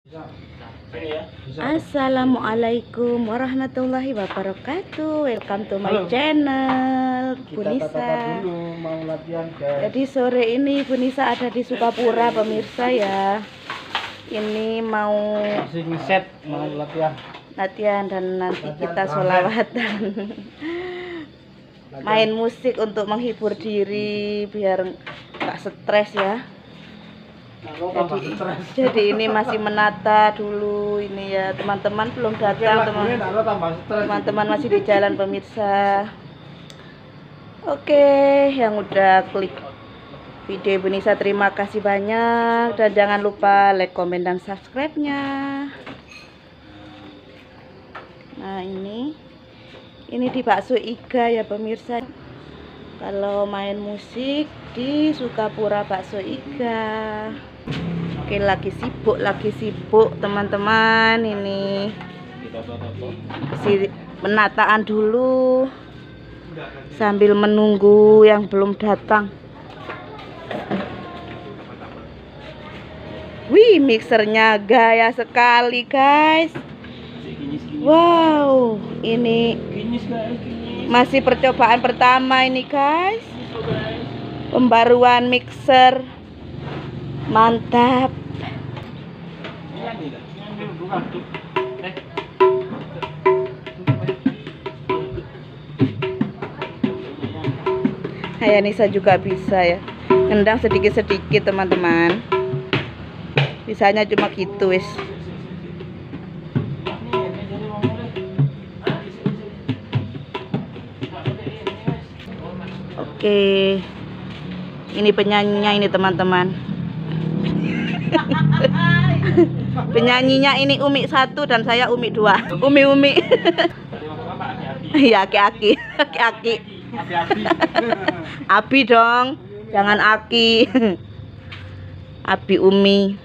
Assalamualaikum warahmatullahi wabarakatuh. Welcome to my channel, Bu Nisa. Dulu mau latihan, guys. Jadi sore ini Bu Nisa ada di Sukapura, pemirsa ya. Ini mau Masih ngeset mau latihan. dan nanti kita sholawatan. Main musik untuk menghibur diri biar nggak stres ya. Jadi ini masih menata dulu ini ya, teman-teman belum datang, teman-teman masih di jalan pemirsa. Oke, yang udah klik video Bu Nisa terima kasih banyak, dan jangan lupa like, komen, dan subscribe-nya. Nah ini di Bakso Iga ya pemirsa. Kalau main musik di Sukapura Bakso Iga. Oke, lagi sibuk teman-teman. Ini penataan dulu sambil menunggu yang belum datang. Wih, mixernya gaya sekali guys. Wow, ini masih percobaan pertama ini guys. Pembaruan mixer mantap. Nisa juga bisa ya, ngendang sedikit-sedikit teman-teman. Bisanya cuma gitu wis. Oke, ini penyanyinya ini teman-teman. Penyanyinya ini Umi 1 dan saya Umi 2. Umi. Iya, aki-aki. Abi dong, jangan Aki. Abi Umi.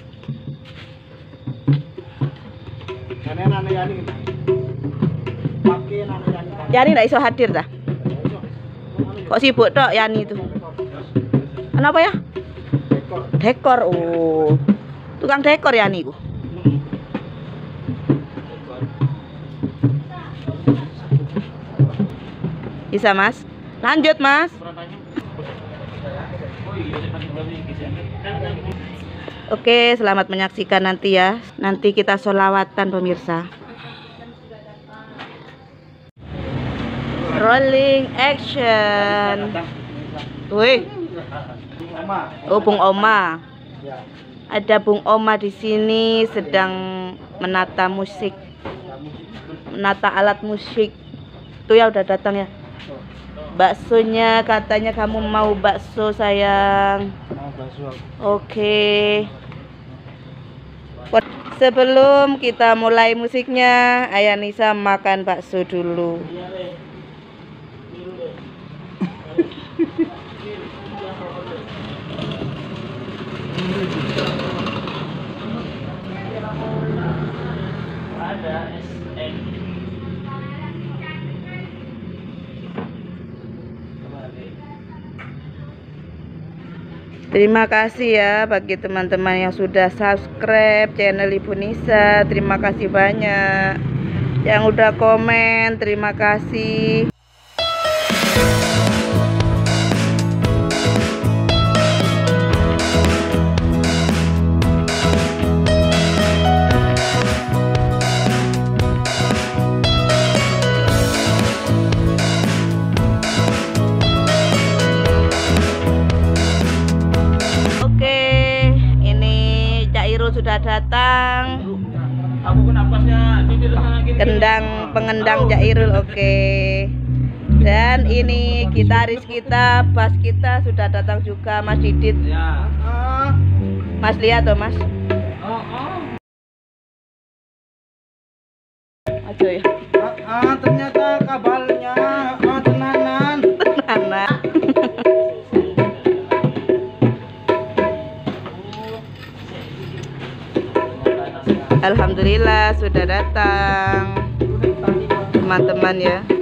Yani nggak iso hadir dah. Kok sibuk tok Yani itu? Kenapa ya? Dekor. Oh, tukang dekor Yani ku. Bisa Mas? Lanjut Mas. Oke, selamat menyaksikan nanti ya. Nanti kita sholawatan pemirsa. Rolling action. Wih. Oh, Bung Oma. Ada Bung Oma di sini sedang menata musik. Menata alat musik. Tuh ya udah datang ya. Baksonya katanya kamu mau bakso sayang. Mau bakso. Oke. Sebelum kita mulai musiknya, Ayah Nisa makan bakso dulu. Terima kasih ya bagi teman-teman yang sudah subscribe channel Ibu Nisa. Terima kasih banyak. Yang udah komen, terima kasih. Sudah datang pengendang Jairul. Oke. Dan ini gitaris kita, bass kita sudah datang juga, Mas Didit. Mas lihat toh Mas. Aja ya. Ternyata kabalnya tenanan. Alhamdulillah sudah datang teman-teman ya.